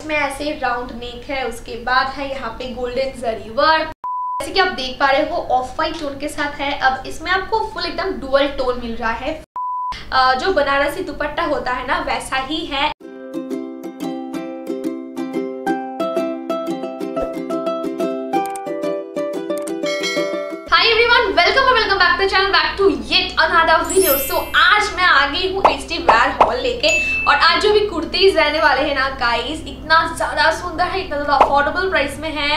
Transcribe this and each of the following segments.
इसमें ऐसे round neck है, उसके बाद है यहाँ पे गोल्डन जरी वर्क। जैसे कि आप देख पा रहे हो ऑफ वाइट टोन के साथ है। अब इसमें आपको फुल एकदम डुअल टोन मिल रहा है। जो बनारसी दुपट्टा होता है ना वैसा ही है। Welcome back to channel, back to yet another video. So आज मैं आ गई हूँ फेस्टिव वेयर हॉल लेके, और आज जो भी कुर्तीज रहने वाले हैं ना गाइस, इतना ज्यादा सुंदर है, इतना ज्यादा अफोर्डेबल प्राइस में है,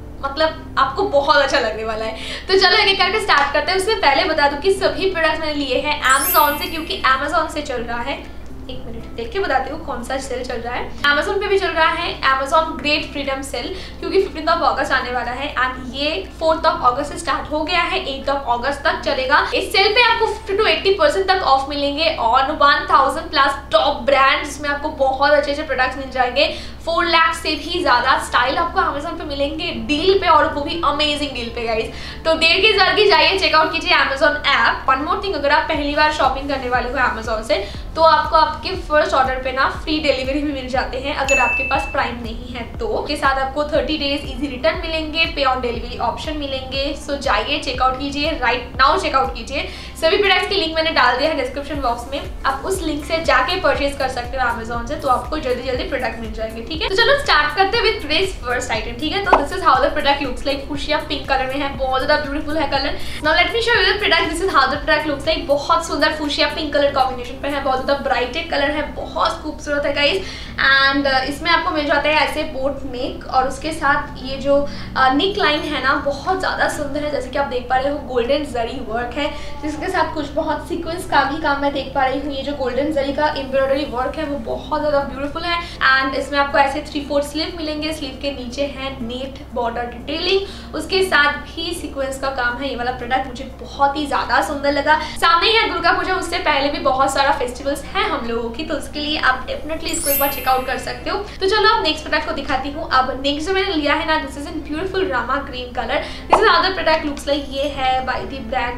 मतलब आपको बहुत अच्छा लगने वाला है। तो चलो एक एक करके स्टार्ट करते हैं। उससे पहले बता दूं कि सभी प्रोडक्ट्स मैंने लिए हैं Amazon से, क्योंकि Amazon से चल रहा है, एक मिनट देख के बताती हूँ कौन सा सेल चल रहा है। Amazon पे भी चल रहा है Amazon ग्रेट फ्रीडम सेल, क्योंकि 15 अगस्त आने वाला है एंड ये 4 अगस्त से स्टार्ट हो गया है, 8 अगस्त तक चलेगा। इस सेल पे आपको 50 to 80% तक ऑफ मिलेंगे ऑन 1000 प्लस टॉप ब्रांड्स, जिसमें आपको बहुत अच्छे अच्छे प्रोडक्ट्स मिल जाएंगे। 4 लाख से भी ज्यादा स्टाइल आपको Amazon पे मिलेंगे डील पे, और वो भी अमेजिंग डील पे गाइस। तो देर की जल्दी जाइए, चेकआउट कीजिए Amazon app. One more thing, अगर आप पहली बार शॉपिंग करने वाले हो Amazon से, तो आपको आपके फर्स्ट ऑर्डर पे ना फ्री डिलीवरी भी मिल जाते हैं, अगर आपके पास प्राइम नहीं है तो। के साथ आपको 30 डेज इजी रिटर्न मिलेंगे, पे ऑन डिलीवरी ऑप्शन मिलेंगे। सो जाइए, चेकआउट कीजिए, राइट नाउ चेकआउट कीजिए। सभी प्रोडक्ट्स की लिंक मैंने डाल दिया है डिस्क्रिप्शन बॉक्स में, आप उस लिंक से जाके परचेज कर सकते हो Amazon से, तो आपको जल्दी जल्दी प्रोडक्ट मिल जाएंगे। ठीक है, तो चलो स्टार्ट करते हैं विद टुडेस फर्स्ट आइटम। ठीक है, तो this is how the product looks like. Fuchsia pink colour में है, बहुत ज्यादा ब्यूटीफुल है colour. Now let me show you the product. This is how the product looks like. बहुत सुंदर फुशिया पिंक कलर कॉम्बिनेशन पे है, बहुत ज्यादा ब्राइट कलर है, बहुत खूबसूरत है गाइस। एंड इसमें आपको मिल जाता है ऐसे बोट नेक, और उसके साथ ये जो नेक लाइन है ना बहुत ज्यादा सुंदर है। जैसे कि आप देख पा रहे हो गोल्डन जरी वर्क है, जिसके साथ कुछ बहुत सीक्वेंस का भी काम मैं देख पा रही हूँ। ये जो गोल्डन जरी का एम्ब्रॉयडरी वर्क है वो बहुत ज्यादा ब्यूटीफुल है। एंड इसमें आपको ऐसे 3/4 स्लीव मिलेंगे, स्लीव के नीचे है नेट बॉर्डर डिटेलिंग, उसके साथ भी सीक्वेंस का काम है। ये वाला प्रोडक्ट मुझे बहुत ही ज्यादा सुंदर लगा। सामने ही है दुर्गा पूजा, उससे पहले भी बहुत सारा फेस्टिवल्स है हम लोगों की, तो उसके लिए आप डेफिनेटली इसको एक बार चेकआउट कर सकते हो। तो चलो अब नेक्स्ट प्रोडक्ट को दिखाती हूँ। अब नेक्स्ट जो मैंने लिया है ना, this is in beautiful Rama green colour. This is how the product looks like. ये है बाय द ब्रांड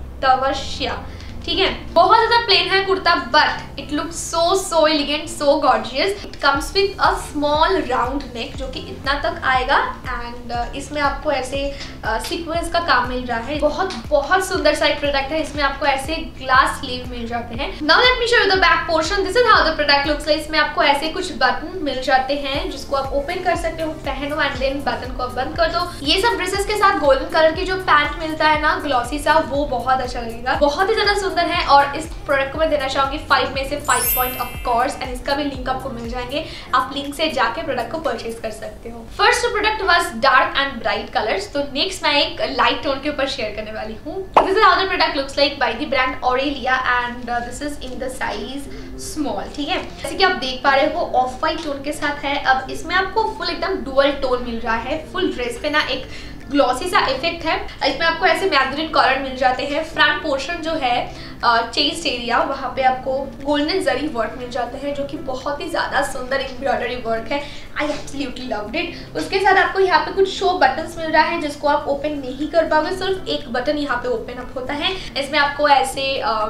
तवशिया। ठीक है, बहुत ज्यादा प्लेन है kurta, but it looks so elegant, so gorgeous. It comes with a small round neck, जो कि इतना तक आएगा, एंड इसमें आपको ऐसे सीक्वेंस का काम मिल रहा है। बहुत सुंदर सा एक प्रोडक्ट है। इसमें आपको ऐसे ग्लास स्लीव मिल जाते हैं। Now let me show you the back portion. This is how the product looks like. इसमें आपको ऐसे कुछ बटन मिल जाते हैं, जिसको आप ओपन कर सकते हो, पहनो एंड देन बटन को आप बंद कर दो। ये सब ड्रेसेस के साथ गोल्डन कलर की जो पैंट मिलता है ना ग्लॉसी सा, वो बहुत अच्छा लगेगा, बहुत ही ज्यादा है। और इस प्रोडक्ट को मैं देना चाहूंगी 5 में से 5 पॉइंट ऑफ कोर्स, एंड इसका भी लिंक आपको मिल जाएंगे, आप लिंक से जाके प्रोडक्ट को परचेज कर सकते हो। First product was dark and bright colours, तो नेक्स्ट मैं एक लाइट टोन के ऊपर शेयर करने वाली हूँ। This is how the product looks like by the brand Aurelia, and this is in the size small. ठीक है, जैसे कि आप देख पा रहे हो ऑफ वाइट टोन के साथ है। अब इसमें आपको फुल एकदम डुअल टोन मिल रहा है। फुल ड्रेस पे ना एक ग्लॉसी सा इफेक्ट है। इसमें आपको ऐसे मैगजीन कॉलर मिल जाते हैं। फ्रंट पोर्शन जो है चेस्ट एरिया, वहाँ पे आपको गोल्डन जरी वर्क मिल जाते हैं, जो कि बहुत ही ज्यादा सुंदर एम्ब्रॉयडरी वर्क है। I absolutely loved it. उसके साथ आपको यहाँ पे कुछ शो बटन्स मिल रहा है, जिसको आप ओपन नहीं कर पाओगे, सिर्फ एक बटन यहाँ पे ओपन अप होता है। इसमें आपको ऐसे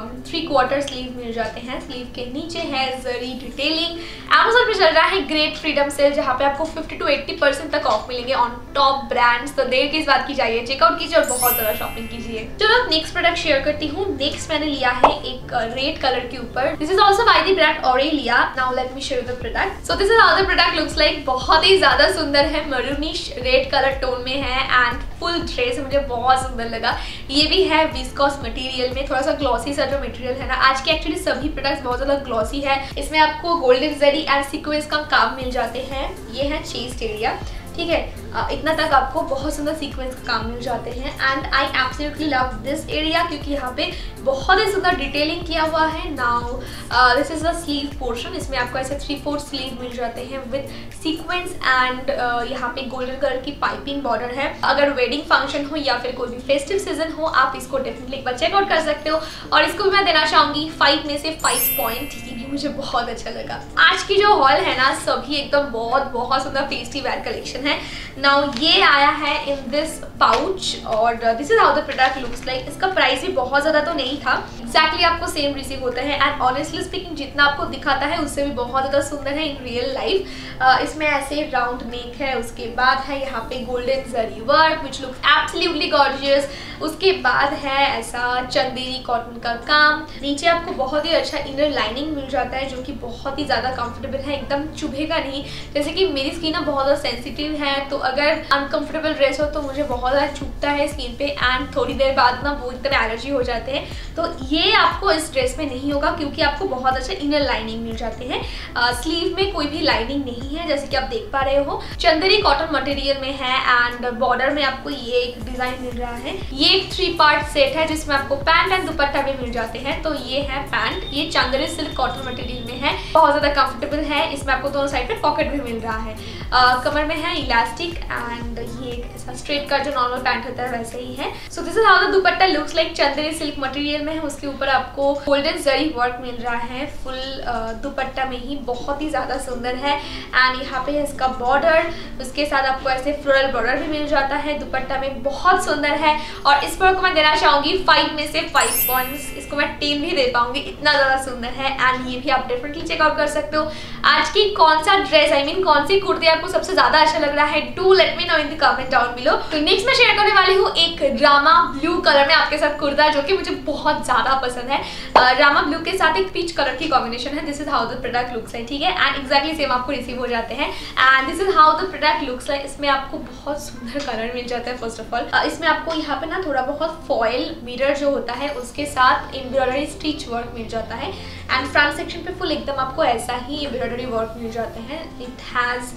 3/4 स्लीव मिल जाते हैं, स्लीव के नीचे है जरी डिटेलिंग। Amazon पे चल रहा है ग्रेट फ्रीडम सेल, जहाँ पे आपको 50 to 80% तक ऑफ मिलेंगे ऑन टॉप ब्रांड्स। तो देर की इस बात की जाइए, चेकआउट कीजिए और बहुत ज्यादा शॉपिंग कीजिए। चलो नेक्स्ट प्रोडक्ट शेयर करती हूँ। नेक्स्ट मैंने लिया है एक रेड कलर के ऊपर। This is also by the brand Aurelia. Now let me show you the product. So this is how the product looks like. बहुत ही ज्यादा सुंदर है, मरूनिश रेड कलर टोन में है, एंड फुल ड्रेस मुझे बहुत सुंदर लगा। ये भी है विस्कोस मटेरियल में, थोड़ा सा ग्लॉसी सा जो मटेरियल है ना, आज के एक्चुअली सभी प्रोडक्ट्स बहुत ज्यादा ग्लॉसी है। इसमें आपको गोल्डन जरी एंड सीक्वेंस का काम मिल जाते हैं। ये है चेस्ट एरिया, ठीक है, इतना तक आपको बहुत सुंदर सीक्वेंस का काम मिल जाते हैं। And I absolutely love this area, क्योंकि यहाँ पे बहुत ही सुंदर डिटेलिंग किया हुआ है। Now this is the sleeve portion. इसमें आपको ऐसे 3/4 स्लीव मिल जाते हैं विद सीक्वेंस, एंड यहाँ पे गोल्डन कलर की पाइपिंग बॉर्डर है। अगर वेडिंग फंक्शन हो या फिर कोई भी फेस्टिव सीजन हो, आप इसको डेफिनेटली एक बार चेकआउट कर सकते हो। और इसको भी मैं देना चाहूंगी 5 में से 5 पॉइंट। ये भी मुझे बहुत अच्छा लगा। आज की जो हॉल है ना, सभी एकदम बहुत सुंदर फेस्टिव वेयर कलेक्शन है। नाउ ये आया है इन दिस पाउच और this is how the product looks like. इसका प्राइस भी बहुत ज़्यादा तो नहीं था, एक्जैक्टली आपको सेम रिसीव होता है एंड ऑनेस्टली स्पीकिंग जितना आपको दिखाता है उससे भी बहुत ज़्यादा सुंदर है इन रियल लाइफ। इसमें ऐसे राउंड नेक है, उसके बाद है यहाँ पे golden zari work which looks absolutely gorgeous. उसके बाद है ऐसा चंदेरी कॉटन का काम। नीचे आपको बहुत ही अच्छा इनर लाइनिंग मिल जाता है जो कि बहुत ही ज़्यादा कंफर्टेबल है, एकदम चुभेगा नहीं। जैसे कि मेरी स्किन ना बहुत ज़्यादा सेंसिटिव है, तो अगर अनकंफर्टेबल ड्रेस हो तो मुझे बहुत ज़्यादा चुभता है स्किन पे एंड थोड़ी देर बाद ना वो एकदम एलर्जी हो जाते हैं। तो ये आपको इस ड्रेस में नहीं होगा क्योंकि आपको बहुत अच्छा इनर लाइनिंग मिल जाते हैं। स्लीव में कोई भी लाइनिंग नहीं है जैसे कि आप देख पा रहे हो। चंदेरी कॉटन मटेरियल में है एंड बॉर्डर में आपको ये एक डिजाइन मिल रहा है। ये एक 3 पार्ट सेट है जिसमें आपको पैंट एंड दुपट्टा भी मिल जाते हैं। तो ये है पैंट, ये चंदेरी सिल्क कॉटन मटेरियल में है, बहुत ज्यादा कंफर्टेबल है। इसमें आपको दोनों साइड पे पॉकेट भी मिल रहा है। कमर में है इलास्टिक एंड ये ऐसा स्ट्रेट कट जो नॉर्मल पैंट होता है वैसे ही है। So this is how the dupatta looks like. Chanderi silk material में है, उसके ऊपर आपको गोल्डन जरी वर्क मिल रहा है फुल दुपट्टा में ही, बहुत ही ज्यादा सुंदर है। एंड यहाँ पे है इसका बॉर्डर, उसके साथ आपको ऐसे फ्लोरल बॉर्डर भी मिल जाता है दुपट्टा में, बहुत सुंदर है। और इस पर को मैं देना चाहूंगी 5 में से 5 पॉइंट्स, इसको मैं 10 भी दे पाऊंगी, इतना ज्यादा सुंदर है। एंड ये भी आप डेफिनेटली चेकआउट कर सकते हो। आज की कौन सा ड्रेस कौन सी कुर्ती आपको सबसे ज्यादा अच्छा लग रहा है, do let me know in the comment down below. तो नेक्स्ट मैं शेयर करने वाली हूँ एक रामा ब्लू कलर में आपके साथ कुर्ता जो कि मुझे बहुत ज्यादा पसंद है। रामा ब्लू के साथ एक पीच कलर की कॉम्बिनेशन है। This is how the product looks है, ठीक है। एंड एक्जैक्टली सेम आपको रिसीव हो जाते हैं। And this is how the product looks like. इसमें आपको बहुत सुंदर कलर मिल जाता है। फर्स्ट ऑफ ऑल इसमें आपको यहाँ पे ना थोड़ा बहुत फॉयल मिरर जो होता है उसके साथ एम्ब्रॉयडरी स्टिच वर्क मिल जाता है। एंड फ्रंट सेक्शन पे फुल एकदम आपको ऐसा ही एम्ब्रॉयडरी वर्क मिल जाते हैं। इट हैज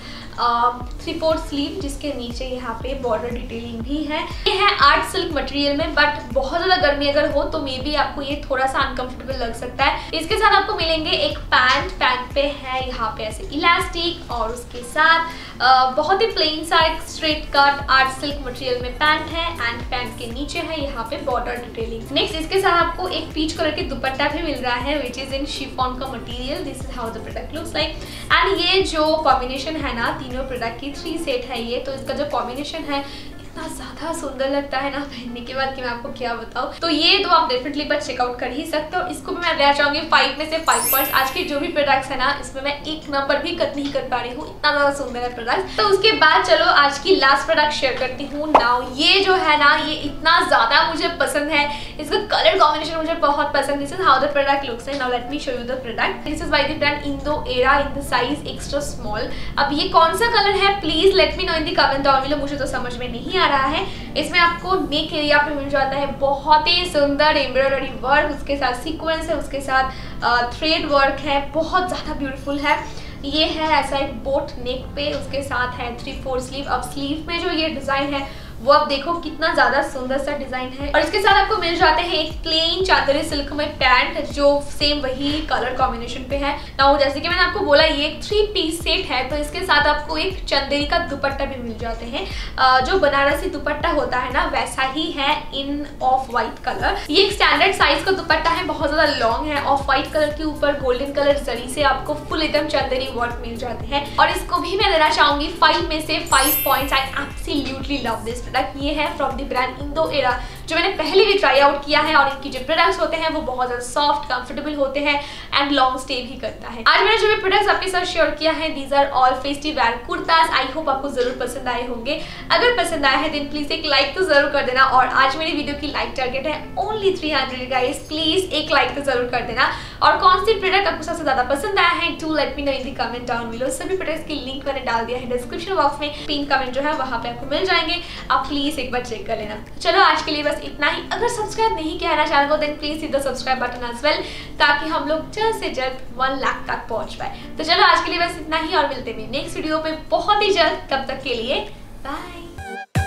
3/4 स्लीव जिसके नीचे यहाँ पे बॉर्डर डिटेलिंग भी है। ये है आर्ट सिल्क मटेरियल में, बट बहुत ज्यादा गर्मी अगर हो तो मे बी आपको ये थोड़ा सा अनकंफर्टेबल लग सकता है। इसके साथ आपको मिलेंगे एक पैंट पे है यहाँ पे ऐसे इलास्टिक और उसके साथ बहुत ही प्लेन सा एक straight cut art silk material में पैंट है एंड पैंट के नीचे है यहाँ पे बॉर्डर डिटेलिंग। नेक्स्ट इसके साथ आपको एक पीच कलर के दुपट्टा भी मिल रहा है विच इज इन शिफॉन का material. This is how the product looks like. And ये जो कॉम्बिनेशन है ना तीनों प्रोडक्ट की 3 सेट है ये, तो इसका जो कॉम्बिनेशन है इतना ज्यादा सुंदर लगता है ना पहनने के बाद कि मैं आपको क्या बताऊं। तो ये दो आप डेफिनेटली बस चेकआउट कर ही सकते हो। इसको भी मैं देना चाहूंगी 5 में से 5 पॉइंट्स। आज के जो भी प्रोडक्ट्स है ना इसमें मैं 1 नंबर भी कट नहीं कर पा रही हूँ, इतना ज्यादा सुंदर है प्रोडक्ट। तो उसके बाद चलो आज की लास्ट प्रोडक्ट शेयर करती हूँ। नाउ ये जो है ना ये इतना ज्यादा मुझे पसंद है, इसका कलर कॉम्बिनेशन मुझे बहुत पसंद। This is how the product looks है। Now let me show you the product. This is by the brand Indo Era in the size extra small. अब ये कौन सा कलर है please let me know in the comment down below, मुझे तो समझ में नहीं आ रहा है। इसमें आपको नेक एरिया पे मिल जाता है बहुत ही सुंदर एम्ब्रॉयडरी वर्क, उसके साथ सीक्वेंस है, उसके साथ थ्रेड वर्क है, बहुत ज़्यादा ब्यूटीफुल है। ये है ऐसा एक बोट नेक पे, उसके साथ है 3/4 स्लीव। अब स्लीव में जो ये डिज़ाइन है वो आप देखो कितना ज्यादा सुंदर सा डिजाइन है। और इसके साथ आपको मिल जाते हैं एक प्लेन चादरी सिल्क में पैंट जो सेम वही कलर कॉम्बिनेशन पे है। नाउ जैसे कि मैंने आपको बोला ये एक 3 पीस सेट है, तो इसके साथ आपको एक चंदेरी का दुपट्टा भी मिल जाते हैं। जो बनारसी दुपट्टा होता है ना वैसा ही है इन ऑफ व्हाइट कलर। ये एक स्टैंडर्ड साइज का दुपट्टा है, बहुत ज्यादा लॉन्ग है। ऑफ व्हाइट कलर के ऊपर गोल्डन कलर जरी से आपको फुल एकदम चंदेरी वर्क मिल जाते हैं। और इसको भी मैं देना चाहूंगी 5 में से 5 points. I absolutely love this product. ये है from the brand Indo Era जो मैंने पहले भी ट्राई आउट किया है। और इनकी जो प्रोडक्ट्स होते हैं वो बहुत ज्यादा सॉफ्ट कंफर्टेबल होते हैं एंड लॉन्ग स्टे भी करता है। आज मैंने जो भी प्रोडक्ट्स आपके साथ शेयर किया है these are all festive wear kurtas. I hope आपको जरूर पसंद आए होंगे। अगर पसंद आया है देन प्लीज एक लाइक तो जरूर कर देना। और आज मेरी वीडियो की लाइक टारगेट है ओनली 300 गाइस, प्लीज एक लाइक तो जरूर कर देना। और कौन सी प्रोडक्ट आपको सबसे ज्यादा पसंद आया है do let me know in the comment down below. सभी प्रोडक्ट्स की लिंक मैंने डाल दिया है डिस्क्रिप्शन बॉक्स में, पिन कमेंट जो है वहां पे आपको मिल जाएंगे, आप प्लीज एक बार चेक कर लेना। चलो आज के लिए बस इतना ही। अगर सब्सक्राइब नहीं किया है ना चैनल को then please hit the subscribe button as well, ताकि हम लोग जल्द से जल्द 1 लाख तक पहुंच पाए। तो चलो आज के लिए बस इतना ही और मिलते हैं नेक्स्ट वीडियो में बहुत ही जल्द। तब तक के लिए बाय।